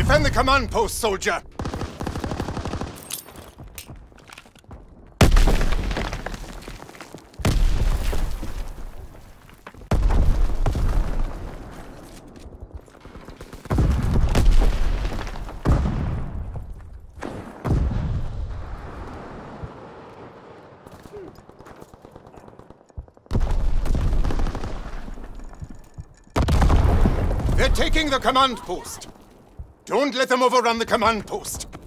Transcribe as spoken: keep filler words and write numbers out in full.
Defend the command post, soldier! They're taking the command post. Don't let them overrun the command post.